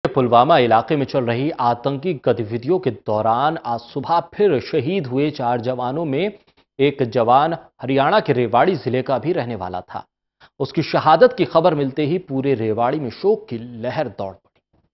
पुलवामा इलाके में चल रही आतंकी गतिविधियों के दौरान आज सुबह फिर शहीद हुए 4 जवानों में एक जवान हरियाणा के रेवाड़ी जिले का भी रहने वाला था। उसकी शहादत की खबर मिलते ही पूरे रेवाड़ी में शोक की लहर दौड़ पड़ी।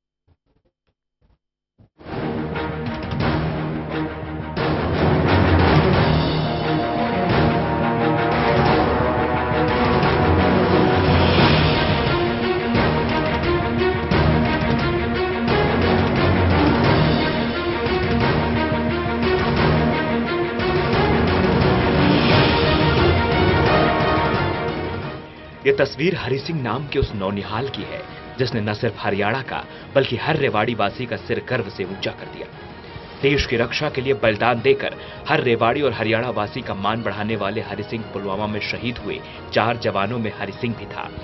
ये तस्वीर हरि सिंह नाम के उस नौनिहाल की है जिसने न सिर्फ हरियाणा का बल्कि हर रेवाड़ी वासी का सिर गर्व से ऊंचा कर दिया। देश की रक्षा के लिए बलिदान देकर हर रेवाड़ी और हरियाणा वासी का मान बढ़ाने वाले हरि सिंह पुलवामा में शहीद हुए 4 जवानों में हरि सिंह भी था।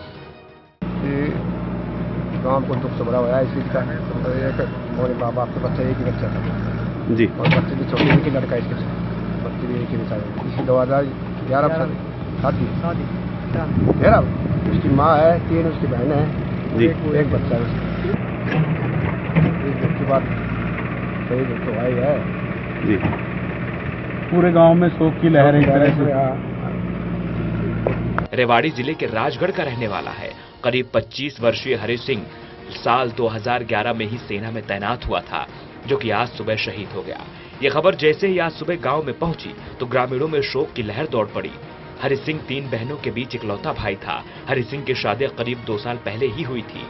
गांव को दुख से बड़ा हुआ इस चीज का मेरे माँ बाप के बच्चे एक ही बच्चा था जी, और बच्चे भी छोटे एक ही लड़का इसके बच्चे भी एक ही बेचारे। इसी 2011 शादी तेरा उसकी माँ है, 3 उसकी बहन है जी, एक बच्चा है उसके बाद शहीद तो आई है जी। पूरे गांव में शोक की लहर एक तरह से। रेवाड़ी जिले के राजगढ़ का रहने वाला है। करीब 25 वर्षीय हरि सिंह साल 2011 में ही सेना में तैनात हुआ था, जो कि आज सुबह शहीद हो गया। ये खबर जैसे ही आज सुबह गांव में पहुंची तो ग्रामीणों में शोक की लहर दौड़ पड़ी। हरि सिंह 3 बहनों के बीच इकलौता भाई था। हरि सिंह की शादी करीब 2 साल पहले ही हुई थी।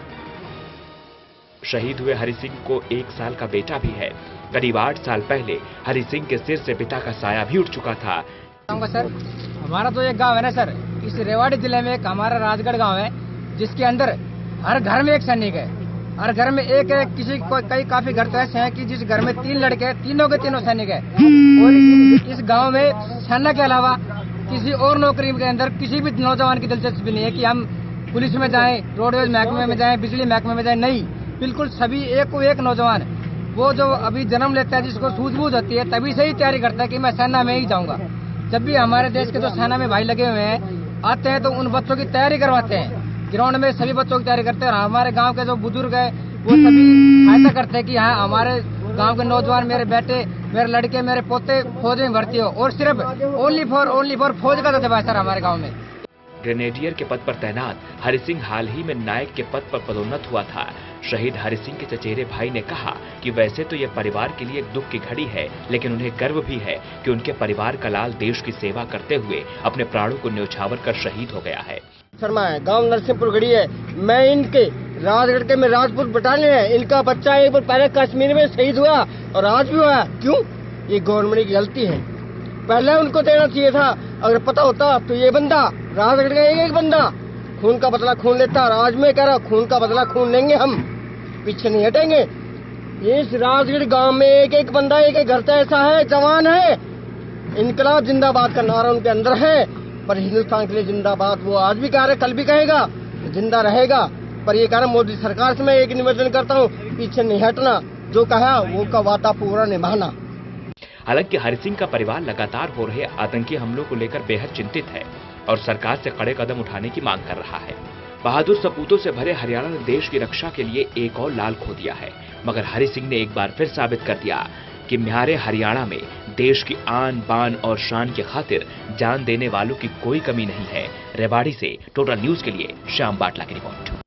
शहीद हुए हरि सिंह को 1 साल का बेटा भी है। करीब 8 साल पहले हरि सिंह के सिर से पिता का साया भी उठ चुका था। सर, हमारा तो एक गांव है ना सर, इस रेवाड़ी जिले में एक हमारा राजगढ़ गांव है, जिसके अंदर हर घर में एक सैनिक है। हर घर में एक है, कई काफी घर तो ऐसे हैं कि जिस घर में 3 लड़के हैं, तीनों के तीनों सैनिक है। और इस गाँव में सेना के अलावा किसी और नौकरी के अंदर किसी भी नौजवान की दिलचस्पी नहीं है कि हम पुलिस में जाएं, रोडवेज महकमे में जाएं, बिजली महकमे में जाएं। नहीं, बिल्कुल सभी एक को एक नौजवान वो जो अभी जन्म लेता है, जिसको सूझबूझ होती है, तभी से ही तैयारी करता है कि मैं सेना में ही जाऊंगा। जब भी हमारे देश के जो सेना में भाई लगे हुए हैं आते हैं तो उन बच्चों की तैयारी करवाते हैं। ग्राउंड में सभी बच्चों की तैयारी करते हैं। हमारे गाँव के जो बुजुर्ग है वो सभी ऐसा करते हैं कि हाँ, हमारे गांव के नौजवान, मेरे बेटे, मेरे लड़के, मेरे पोते फौज में भर्ती हो। और सिर्फ ओनली फॉर फौज का जज्बा है सर हमारे गांव में। ग्रेनेडियर के पद पर तैनात हरि सिंह हाल ही में नायक के पद पर पदोन्नत हुआ था। शहीद हरि सिंह के चचेरे भाई ने कहा कि वैसे तो यह परिवार के लिए एक दुख की घड़ी है, लेकिन उन्हें गर्व भी है कि उनके परिवार का लाल देश की सेवा करते हुए अपने प्राणों को न्यौछावर कर शहीद हो गया है। शर्मा है, गांव नरसिंहपुर गढ़ी है। मैं इनके राजगढ़ के में राजपूत बटालियन है। इनका बच्चा एक बार पहले कश्मीर में शहीद हुआ और आज भी हुआ। क्यों? ये गवर्नमेंट की गलती है। पहले उनको देना चाहिए था। अगर पता होता तो ये बंदा राजगढ़ का एक बंदा खून का बदला खून लेता। और आज मैं कह रहा खून का बदला खून लेंगे, हम पीछे नहीं हटेंगे। इस राजगढ़ गांव में एक बंदा, एक घर तो ऐसा है, जवान है। इनकलाब जिंदाबाद का नारा उनके अंदर है, पर हिंदुस्तान के लिए जिंदाबाद वो आज भी कह रहे, कल भी कहेगा, जिंदा रहेगा। पर ये कह रहा मोदी सरकार से मैं एक निवेदन करता हूँ, पीछे नहीं हटना, जो कहा वो का वादा पूरा निभाना। हालांकि हरि सिंह का परिवार लगातार हो रहे आतंकी हमलों को लेकर बेहद चिंतित है और सरकार से कड़े कदम उठाने की मांग कर रहा है। बहादुर सपूतों से भरे हरियाणा ने देश की रक्षा के लिए एक और लाल खो दिया है, मगर हरि सिंह ने एक बार फिर साबित कर दिया कि म्यारे हरियाणा में देश की आन बान और शान की खातिर जान देने वालों की कोई कमी नहीं है। रेवाड़ी से टोटल न्यूज के लिए श्याम बाटला की रिपोर्ट।